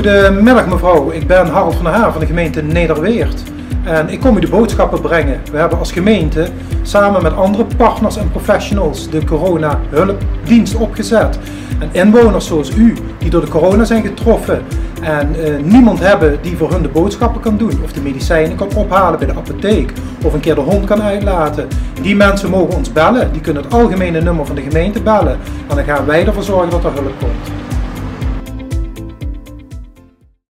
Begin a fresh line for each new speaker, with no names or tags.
Goedemiddag mevrouw, ik ben Harold van der Haar van de gemeente Nederweert. En ik kom u de boodschappen brengen. We hebben als gemeente samen met andere partners en professionals de corona-hulpdienst opgezet. En inwoners zoals u, die door de corona zijn getroffen en niemand hebben die voor hun de boodschappen kan doen, of de medicijnen kan ophalen bij de apotheek, of een keer de hond kan uitlaten. Die mensen mogen ons bellen, die kunnen het algemene nummer van de gemeente bellen. En dan gaan wij ervoor zorgen dat er hulp komt.